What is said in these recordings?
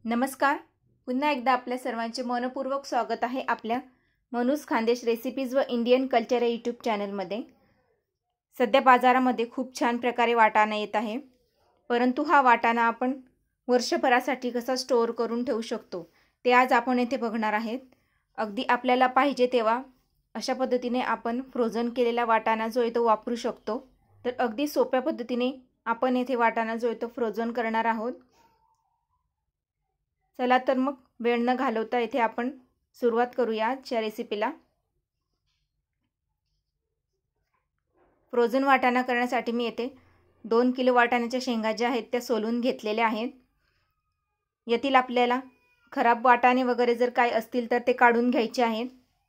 नमस्कार. पुन्हा एकदा आपल्या सर्वांचे मनपूर्वक स्वागत आहे आपल्या मनूस खानदेश रेसिपीज व इंडियन कल्चर या यूट्यूब चॅनलमध्ये. सध्या बाजारामध्ये खूप छान प्रकारे वाटाणा येत आहे, परंतु हा वाटाणा आपण वर्षभरासाठी कसा स्टोअर करून ठेवू शकतो ते आज आपण येथे बघणार आहेत. अगदी आपल्याला पाहिजे तेव्हा अशा पद्धतीने आपण फ्रोझन केलेला वाटाणा जो आहे तो वापरू शकतो. तर अगदी सोप्या पद्धतीने आपण येथे वाटाणा जो आहे तो फ्रोझन करणार आहोत. चला तर मग वेळ न घालवता इथे आपण सुरुवात करूया आजच्या रेसिपीला. फ्रोझन वाटाणा करण्यासाठी मी येथे 2 किलो वाटाण्याच्या शेंगा ज्या आहेत त्या सोलून घेतलेल्या आहेत. यातील आपल्याला खराब वाटाणे वगैरे जर काय असतील तर ते काढून घ्यायचे आहेत.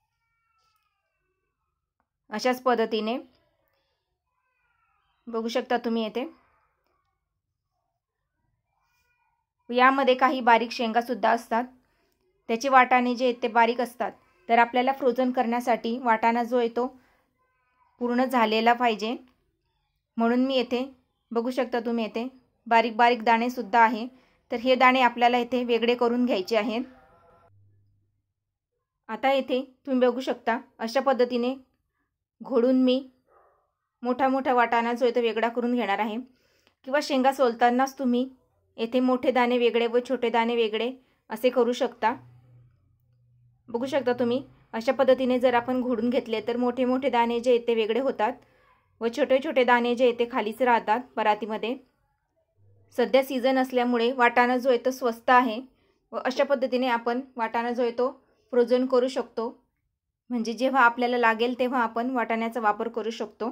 अशाच पद्धतीने बघू शकता तुम्ही येथे. यामध्ये काही बारीक शेंगा सुद्धा असतात, त्याचे वाटाणे जे आहेत ते बारीक असतात. तर आपल्याला फ्रोझन करण्यासाठी वाटाणा जो आहे तो पूर्ण झालेला पाहिजे, म्हणून मी येथे बघू शकता तुम्ही येथे बारीक बारीक दाणे सुद्धा आहे. तर हे दाणे आपल्याला येथे वेगळे करून घ्यायचे आहेत. आता येथे तुम्ही बघू शकता अशा पद्धतीने घोडून मी मोठा मोठा वाटाणा जो आहे तो वेगळा करून घेणार आहे. किंवा शेंगा सोलतानाच तुम्ही येथे मोठे दाणे वेगळे व छोटे दाणे वेगळे असे करू शकता. बघू शकता तुम्ही अशा पद्धतीने जर आपण घोडून घेतले तर मोठे मोठे दाणे जे येते वेगळे होतात व छोटे छोटे दाणे जे येते खालीच राहतात परातीमध्ये. सध्या सीझन असल्यामुळे वाटाणा जो आहे तो स्वस्त आहे व अशा पद्धतीने आपण वाटाणा जो आहे तो फ्रोझन करू शकतो. म्हणजे जेव्हा आपल्याला लागेल तेव्हा आपण वाटाण्याचा वापर करू शकतो.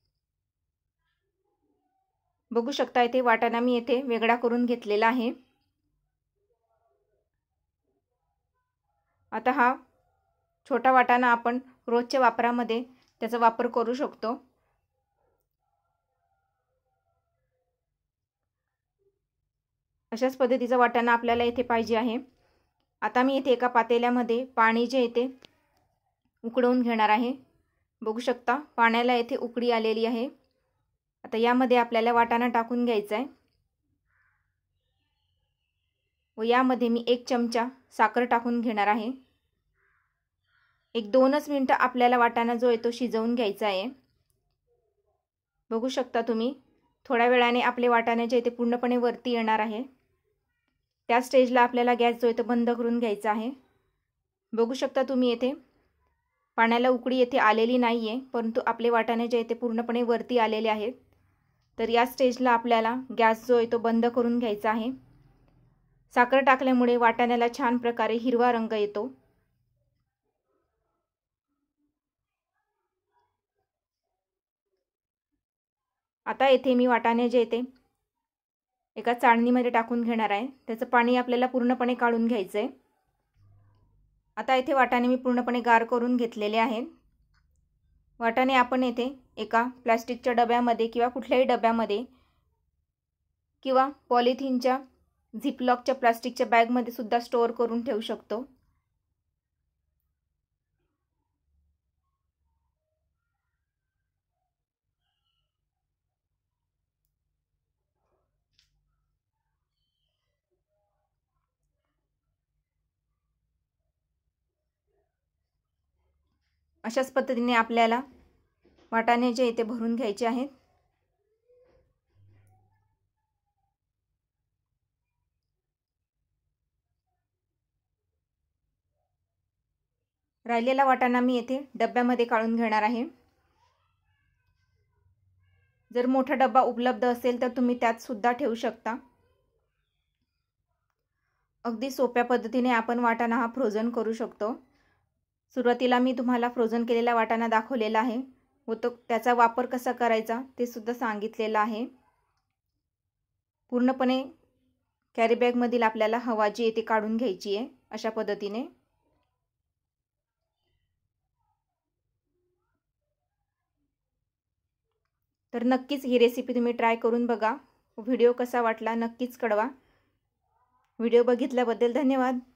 बघू शकता इथे वाटाणा मी येथे वेगळा करून घेतलेला आहे. आता हा छोटा वाटाणा आपण रोजच्या वापरामध्ये त्याचा वापर करू शकतो. अशाच पद्धतीचा वाटाणा आपल्याला इथे पाहिजे आहे. आता मी इथे एका पातेल्यामध्ये पाणी जे येते उकळवून घेणार आहे. बघू शकता पाण्याला इथे उकळी आलेली आहे. आता यामध्ये आपल्याला वाटाणा टाकून घ्यायचा आहे व यामध्ये मी 1 चमचा साखर टाकून घेणार आहे. 1-2च मिनिटं आपल्याला वाटाणा जो आहे तो शिजवून घ्यायचा आहे. बघू शकता तुम्ही थोड्या वेळाने आपले वाटाणे जे ते पूर्णपणे वरती येणार आहे. त्या स्टेजला आपल्याला गॅस जो आहे तो बंद करून घ्यायचा आहे. बघू शकता तुम्ही येथे पाण्याला उकळी येथे आलेली नाही आहे, परंतु आपले वाटाणे जे ते पूर्णपणे वरती आलेले आहेत. तर या स्टेजला आपल्याला गॅस जो आहे तो बंद करून घ्यायचा आहे. साखर टाकल्यामुळे वाटाण्याला छान प्रकारे हिरवा रंग येतो. आता येथे मी वाटाणे जे येते एका चाळणीमध्ये टाकून घेणार आहे. त्याचं पाणी आपल्याला पूर्णपणे काढून घ्यायचं आहे. आता येथे वाटाणे मी पूर्णपणे गार करून घेतलेले आहेत. वाटाणे आपण येथे एका प्लास्टिकच्या डब्यामध्ये किंवा कुठल्याही डब्यामध्ये किंवा पॉलिथिनच्या झिपलॉकच्या प्लास्टिकच्या बॅगमध्ये सुद्धा स्टोअर करून ठेवू शकतो. अशाच पद्धतीने आपल्याला वाटाणे जे इथे भरून घ्यायचे आहेत. राहिलेला वाटाणा मी येथे डब्यामध्ये काढून घेणार आहे. जर मोठा डब्बा उपलब्ध असेल तर तुम्ही त्यात सुद्धा ठेवू शकता. अगदी सोप्या पद्धतीने आपण वाटाणा हा फ्रोझन करू शकतो. सुरुवातीला मी तुम्हाला फ्रोझन केलेला वाटाणा दाखवलेला आहे व तो त्याचा वापर कसा करायचा ते सुद्धा सांगितलेलं आहे. पूर्णपणे कॅरी बॅगमधील आपल्याला हवा जी आहे ती काढून घ्यायची आहे अशा पद्धतीने. तर नक्कीच ही रेसिपी तुम्ही ट्राय करून बघा. व्हिडिओ कसा वाटला नक्कीच कळवा. व्हिडिओ बघितल्याबद्दल धन्यवाद.